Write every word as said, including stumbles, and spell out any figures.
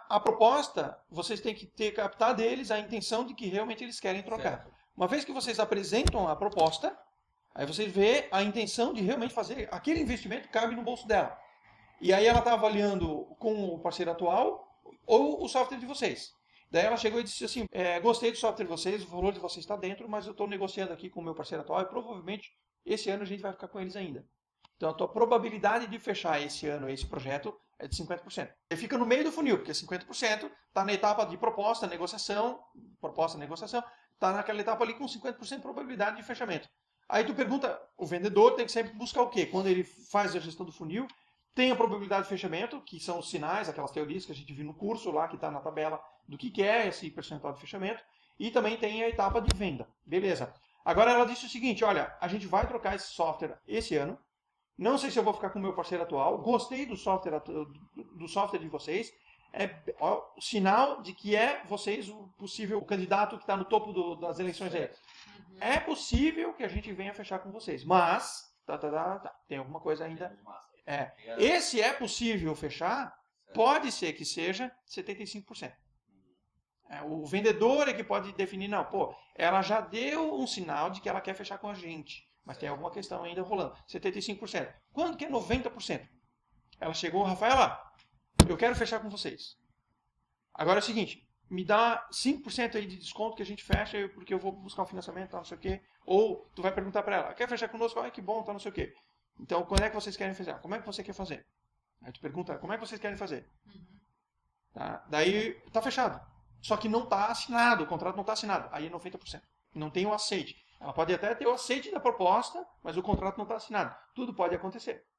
a proposta, vocês têm que ter captar deles a intenção de que realmente eles querem trocar. Certo. Uma vez que vocês apresentam a proposta, aí vocês vê a intenção de realmente fazer aquele investimento cabe no bolso dela. E aí ela está avaliando com o parceiro atual ou o software de vocês. Daí ela chegou e disse assim, é, gostei do software de vocês, o valor de vocês está dentro, mas eu estou negociando aqui com o meu parceiro atual e provavelmente esse ano a gente vai ficar com eles ainda. Então a tua probabilidade de fechar esse ano esse projeto é de cinquenta por cento. Ele fica no meio do funil, porque cinquenta por cento está na etapa de proposta, negociação, proposta, negociação, está naquela etapa ali com cinquenta por cento de probabilidade de fechamento. Aí tu pergunta, o vendedor tem que sempre buscar o quê? Quando ele faz a gestão do funil, tem a probabilidade de fechamento, que são os sinais, aquelas teorias que a gente viu no curso lá, que está na tabela do que, que é esse percentual de fechamento, e também tem a etapa de venda. Beleza. Agora ela disse o seguinte, olha, a gente vai trocar esse software esse ano, não sei se eu vou ficar com o meu parceiro atual, gostei do software, do software de vocês, é ó, o sinal de que é vocês o possível candidato que está no topo do, das eleições aí. Uhum. É possível que a gente venha fechar com vocês, mas tá, tá, tá, tá, tem alguma coisa ainda. É. Esse é possível fechar, pode ser que seja setenta e cinco por cento. É, o vendedor é que pode definir, não, pô, ela já deu um sinal de que ela quer fechar com a gente, mas tem alguma questão ainda rolando. setenta e cinco por cento. Quando que é noventa por cento? Ela chegou, Rafaela, eu quero fechar com vocês. Agora é o seguinte, me dá cinco por cento aí de desconto que a gente fecha, porque eu vou buscar um financiamento, tá, não sei o quê. Ou tu vai perguntar para ela, quer fechar conosco? Ah, que bom, tá, não sei o quê. Então, quando é que vocês querem fazer? Como é que você quer fazer? Aí tu pergunta, como é que vocês querem fazer? Uhum. Tá? Daí, tá fechado. Só que não está assinado, o contrato não está assinado. Aí é noventa por cento. Não tem o aceite. Ela pode até ter o aceite da proposta, mas o contrato não está assinado. Tudo pode acontecer.